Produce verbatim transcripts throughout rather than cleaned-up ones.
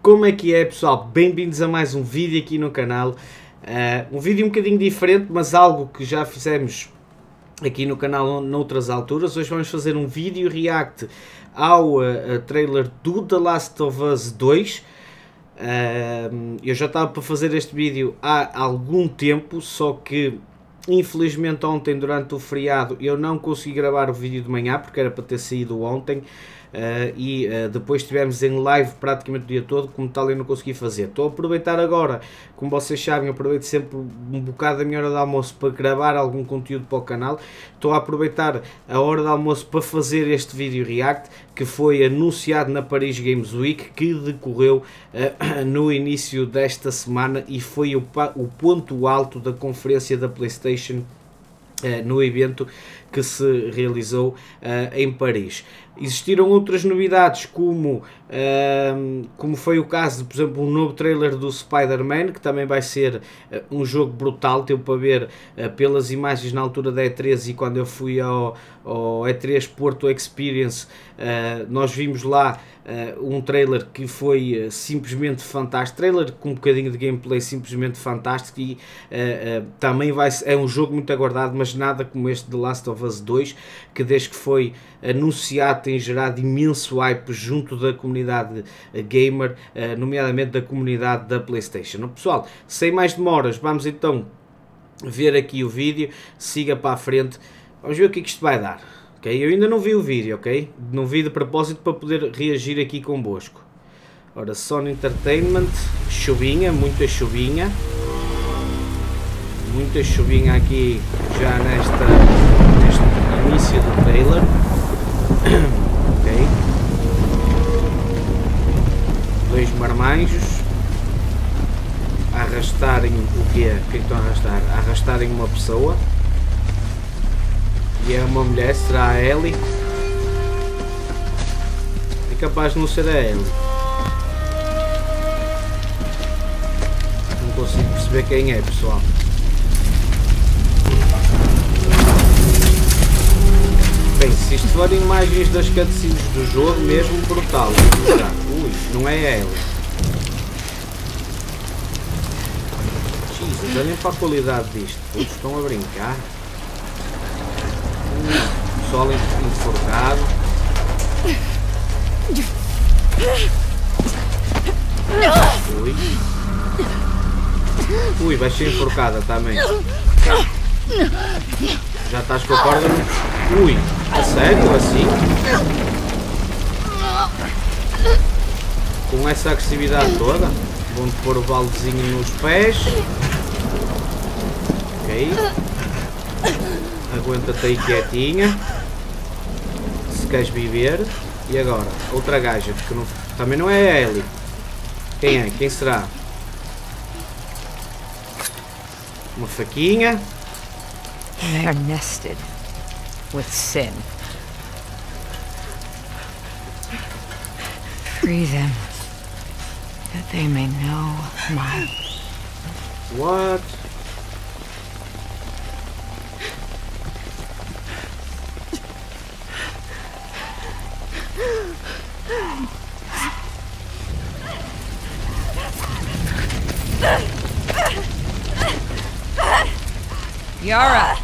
Como é que é, pessoal? Bem-vindos a mais um vídeo aqui no canal. Uh, um vídeo um bocadinho diferente, mas algo que já fizemos aqui no canal noutras alturas. Hoje vamos fazer um vídeo react ao uh, trailer do The Last of Us dois. Uh, eu já estava para fazer este vídeo há algum tempo, só que infelizmente ontem durante o feriado eu não consegui gravar o vídeo de manhã porque era para ter saído ontem. Uh, e uh, depois estivemos em live praticamente o dia todo, como tal eu não consegui fazer. Estou a aproveitar agora, como vocês sabem, eu aproveito sempre um bocado da minha hora de almoço para gravar algum conteúdo para o canal. Estou a aproveitar a hora de almoço para fazer este vídeo react, que foi anunciado na Paris Games Week, que decorreu uh, no início desta semana e foi o, o ponto alto da conferência da PlayStation uh, no evento que se realizou uh, em Paris. Existiram outras novidades, como, uh, como foi o caso de, por exemplo, um novo trailer do Spider-Man, que também vai ser uh, um jogo brutal. Deu para ver uh, pelas imagens na altura da E três, e quando eu fui ao, ao E três Porto Experience, uh, nós vimos lá uh, um trailer que foi uh, simplesmente fantástico, trailer com um bocadinho de gameplay simplesmente fantástico, e uh, uh, também vai, é um jogo muito aguardado, mas nada como este The Last of Us dois, que desde que foi anunciado tem gerado imenso hype junto da comunidade gamer, nomeadamente da comunidade da PlayStation. Pessoal, sem mais demoras, vamos então ver aqui o vídeo. Siga para a frente, vamos ver o que é que isto vai dar. Okay? Eu ainda não vi o vídeo, ok? Não vi de propósito para poder reagir aqui convosco. Ora, Sony Entertainment, chuvinha, muita chuvinha. Muita chuvinha aqui já nesta, neste início do trailer. Ok. Dois marmanjos a arrastarem o que é? O que é que estão a arrastar? A arrastarem uma pessoa. E é uma mulher, será a Ellie? É capaz de não ser a Ellie. Não consigo perceber quem é, pessoal. Bem, se isto forem imagens das cutscenes do jogo, mesmo brutal. Ui, não é ela. Jesus, olhem para a qualidade disto. Todos estão a brincar. Ui, sol enforcado. Ui. Ui, vai ser enforcada também. Já estás com a corda no... Ui, a sério, assim? Com essa agressividade toda? Vão-te pôr o baldezinho nos pés. Ok. Aguenta-te aí quietinha. Se queres viver. E agora? Outra gaja, porque não... também não é a Ellie. Quem é? Quem será? Uma faquinha. They are nested with sin. Free them, that they may know my... What? Yara!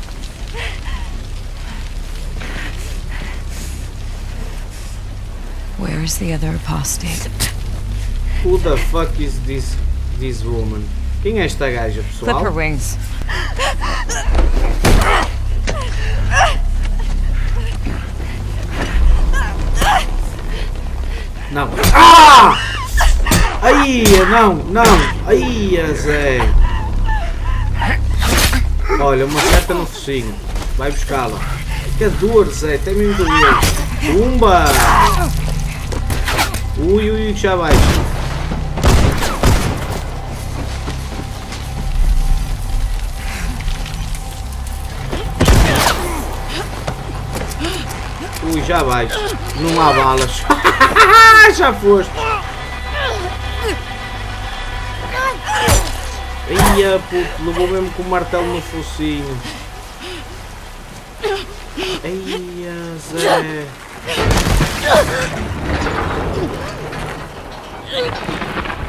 Where is the other apostate? Who the fuck is this this woman? Quem é esta gaja, pessoal? Clip her wings. Não. Ah! Aí, não, não. Aí, Zé. Olha, uma seta no focinho. Vai buscá-la. Que dor, Zé. Até mesmo doer. Pumba! Ui, ui, já vai. Ui, já vai. Não há balas. Já foste. Ia, puto, levou mesmo com o martelo no focinho. Eia, Zé.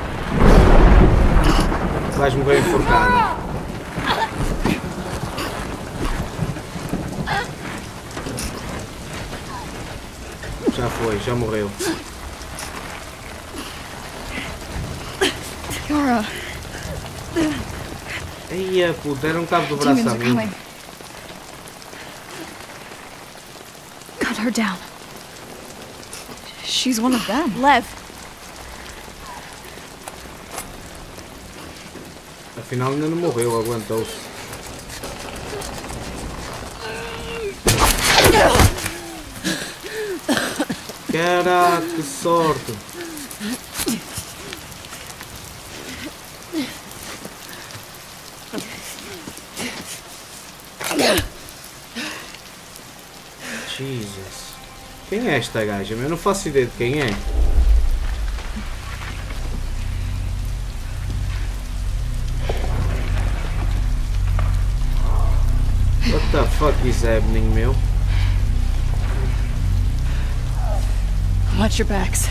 vais morrer enforcada. Já foi, já morreu. Yara. Eia, puta, era um cabo do braço a mim. Cut her down. She's one of them. Lev. Afinal ainda não morreu, aguentou-se. Caraca, que sorte! Jesus. Quem é esta gaja? Eu não faço ideia de quem é. What the fuck is happening, meu? Watch your backs.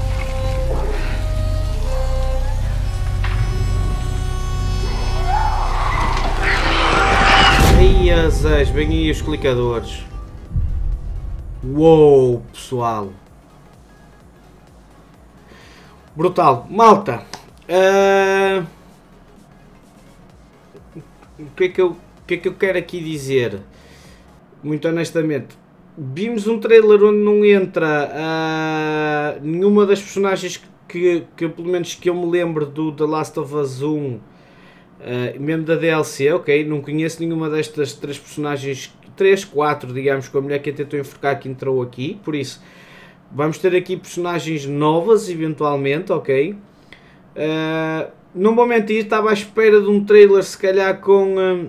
Ai, azés, bem aí os clicadores. Uou, pessoal. Brutal. Malta. Uh... O que é que eu, o que é que eu quero aqui dizer? Muito honestamente. Vimos um trailer onde não entra uh, nenhuma das personagens que, que, pelo menos que eu me lembro do The Last of Us um, uh, mesmo da D L C, ok? Não conheço nenhuma destas três personagens, três, quatro, digamos, com a mulher que a tentou enforcar que entrou aqui, por isso vamos ter aqui personagens novas, eventualmente, ok? Uh, não vou mentir, estava à espera de um trailer, se calhar com... Uh,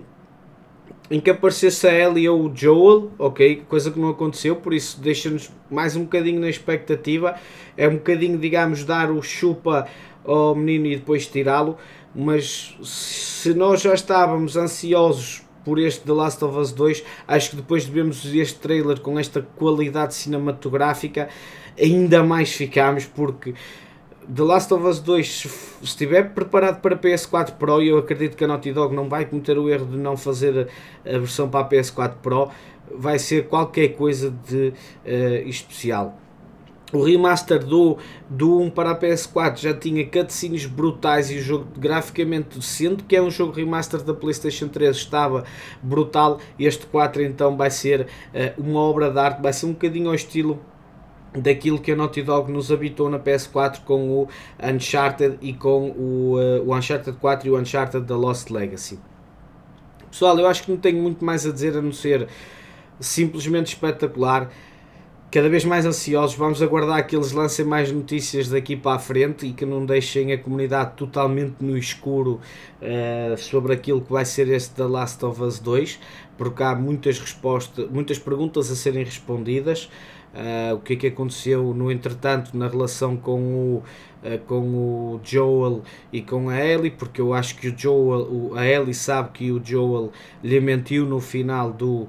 em que aparecesse a Ellie ou o Joel, ok, coisa que não aconteceu, por isso deixa-nos mais um bocadinho na expectativa, é um bocadinho, digamos, dar o chupa ao menino e depois tirá-lo, mas se nós já estávamos ansiosos por este The Last of Us dois, acho que depois de vermos este trailer com esta qualidade cinematográfica, ainda mais ficamos, porque The Last of Us dois, se estiver preparado para P S quatro Pro, e eu acredito que a Naughty Dog não vai cometer o erro de não fazer a versão para a P S quatro Pro, vai ser qualquer coisa de uh, especial. O remaster do, do um para a P S quatro já tinha cutscenes brutais e o jogo graficamente, sendo que é um jogo remaster da PlayStation três, estava brutal. Este quatro então vai ser uh, uma obra de arte, vai ser um bocadinho ao estilo daquilo que a Naughty Dog nos habitou na P S quatro com o Uncharted e com o, uh, o Uncharted quatro e o Uncharted The Lost Legacy. Pessoal, eu acho que não tenho muito mais a dizer a não ser simplesmente espetacular. Cada vez mais ansiosos, vamos aguardar que eles lancem mais notícias daqui para a frente e que não deixem a comunidade totalmente no escuro uh, sobre aquilo que vai ser este The Last of Us dois, porque há muitas respostas, muitas perguntas a serem respondidas. Uh, o que é que aconteceu no entretanto na relação com o, uh, com o Joel e com a Ellie, porque eu acho que o Joel, o, a Ellie sabe que o Joel lhe mentiu no final do,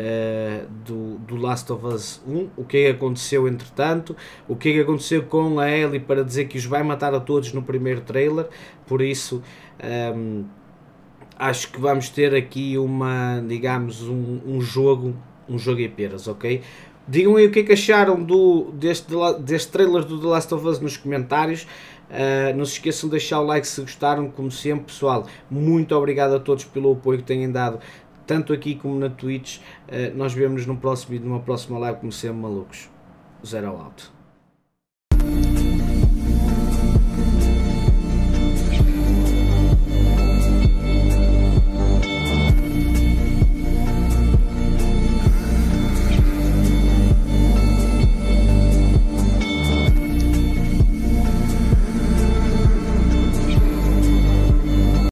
uh, do, do Last of Us um, o que é que aconteceu entretanto, o que é que aconteceu com a Ellie para dizer que os vai matar a todos no primeiro trailer, por isso um, acho que vamos ter aqui uma, digamos, um, um jogo, um jogo em peras, ok? Digam aí o que é que acharam do, deste, deste trailer do The Last of Us nos comentários. Uh, não se esqueçam de deixar o like se gostaram, como sempre, pessoal. Muito obrigado a todos pelo apoio que têm dado, tanto aqui como na Twitch. Uh, nós vemos no próximo vídeo, numa próxima live, como sempre, malucos. Zero out.